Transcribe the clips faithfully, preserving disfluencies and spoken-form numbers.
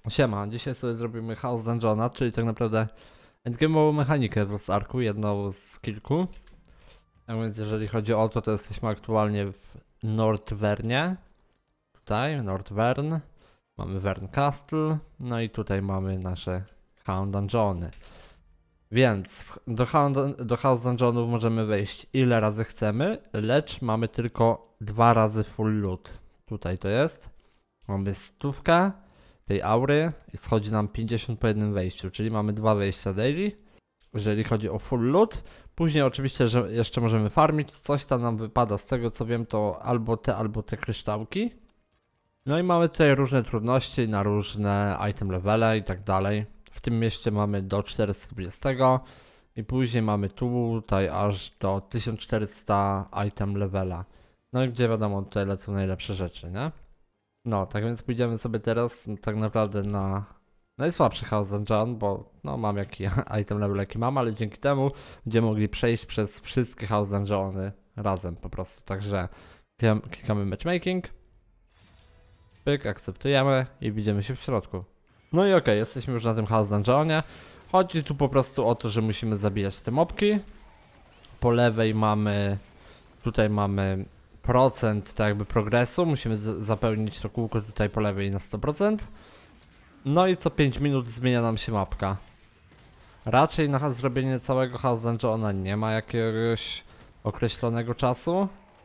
Siema, dzisiaj sobie zrobimy House Dungeona, czyli tak naprawdę endgame'ową mechanikę w Lost Arku, jedną z kilku. A więc jeżeli chodzi o to, to jesteśmy aktualnie w Northvernie. Tutaj, Northvern. Mamy Vern Castle, no i tutaj mamy nasze House Dungeony. Więc do, do House Dungeonów możemy wejść ile razy chcemy, lecz mamy tylko dwa razy full loot. Tutaj to jest. Mamy stówkę tej aury i schodzi nam pięćdziesiąt po jednym wejściu, czyli mamy dwa wejścia daily, jeżeli chodzi o full loot. Później oczywiście, że jeszcze możemy farmić, coś tam nam wypada, z tego co wiem to albo te, albo te kryształki. No i mamy tutaj różne trudności na różne item levele i tak dalej. W tym mieście mamy do czterysta dwadzieścia i później mamy tutaj aż do tysiąc czterysta item levela. No i gdzie wiadomo, tutaj lecą najlepsze rzeczy, nie? No, tak więc pójdziemy sobie teraz tak naprawdę na najsłabszy House Dungeon, bo no mam jaki item level jaki mam, ale dzięki temu będziemy mogli przejść przez wszystkie House Dungeony razem po prostu. Także klikamy, klikamy matchmaking, pyk, akceptujemy i widzimy się w środku. No i okej, okay, jesteśmy już na tym House Dungeonie. Chodzi tu po prostu o to, że musimy zabijać te mobki. Po lewej mamy, tutaj mamy procent tak jakby progresu, musimy zapełnić to kółko tutaj po lewej na sto procent. No i co pięć minut zmienia nam się mapka. Raczej na zrobienie całego House Dungeona nie ma jakiegoś określonego czasu.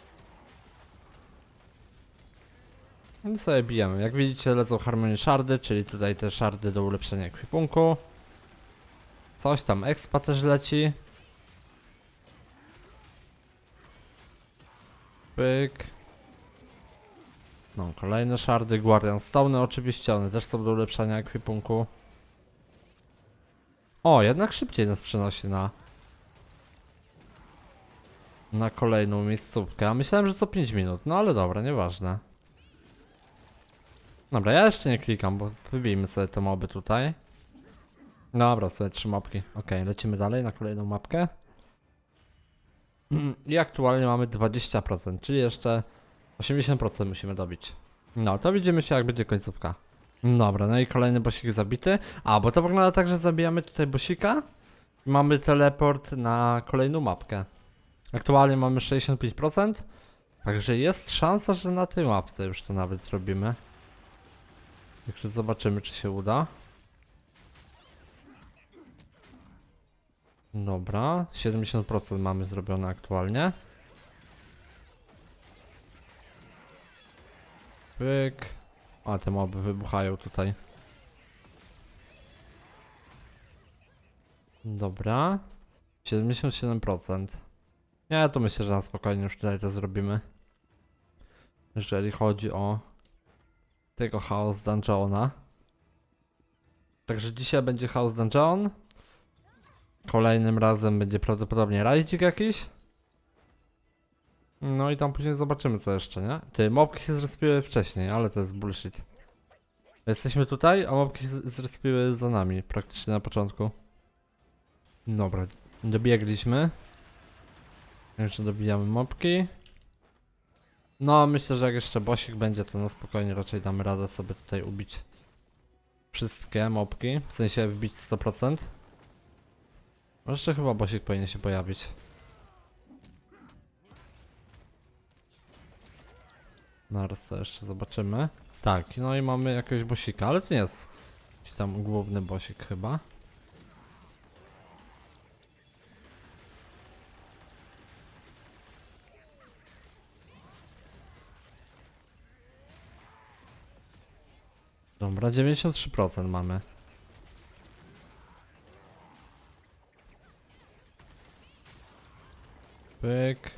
I sobie bijemy. Jak widzicie lecą Harmony Shardy, czyli tutaj te shardy do ulepszenia ekwipunku. Coś tam expa też leci. Pyk. No, kolejne shardy, Guardian Stone oczywiście, one też są do ulepszania ekwipunku. O, jednak szybciej nas przenosi na na kolejną miejscówkę. A myślałem, że co pięć minut, no ale dobra, nieważne. Dobra, ja jeszcze nie klikam, bo wybijmy sobie te moby tutaj. Dobra, sobie trzy mapki. Ok, lecimy dalej na kolejną mapkę. I aktualnie mamy dwadzieścia procent, czyli jeszcze osiemdziesiąt procent musimy dobić. No, to widzimy się jak będzie końcówka. Dobra, no i kolejny bossik zabity. A, bo to wygląda tak, że zabijamy tutaj bossika i mamy teleport na kolejną mapkę. Aktualnie mamy sześćdziesiąt pięć procent, także jest szansa, że na tej mapce już to nawet zrobimy. Także zobaczymy, czy się uda. Dobra, siedemdziesiąt procent mamy zrobione aktualnie. Pyk. A, te moby wybuchają tutaj. Dobra. siedemdziesiąt siedem procent. Nie, to myślę, że na spokojnie już tutaj to zrobimy. Jeżeli chodzi o tego House Dungeona. Także dzisiaj będzie House Dungeon. Kolejnym razem będzie prawdopodobnie rajdzik jakiś. No i tam później zobaczymy co jeszcze, nie? Ty, mobki się zrespiły wcześniej, ale to jest bullshit. Jesteśmy tutaj, a mobki zrespiły za nami, praktycznie na początku. Dobra, dobiegliśmy. Jeszcze dobijamy mobki. No, myślę, że jak jeszcze bossik będzie, to na spokojnie raczej damy radę sobie tutaj ubić wszystkie mobki. W sensie wbić sto procent. Jeszcze chyba bossik powinien się pojawić. Zaraz to jeszcze zobaczymy. Tak, no i mamy jakiegoś bossika, ale to nie jest jakiś tam główny bossik chyba. Dobra, dziewięćdziesiąt trzy procent mamy. Pyk.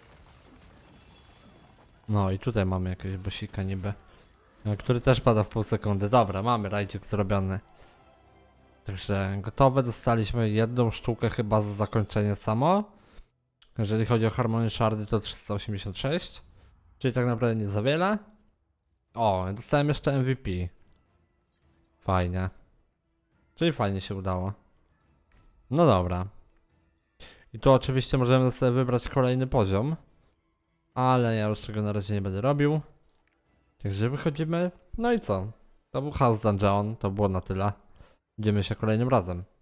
No i tutaj mamy jakiegoś bossika niby, który też pada w pół sekundy. Dobra, mamy rajdzik zrobiony. Także gotowe, dostaliśmy jedną sztukę chyba za zakończenie samo. Jeżeli chodzi o Harmony Shardy to trzysta osiemdziesiąt sześć. Czyli tak naprawdę nie za wiele. O, dostałem jeszcze M V P. Fajnie. Czyli fajnie się udało. No dobra. I tu oczywiście możemy sobie wybrać kolejny poziom. Ale ja już tego na razie nie będę robił. Także wychodzimy. No i co? To był House Dungeon, to było na tyle. Widzimy się kolejnym razem.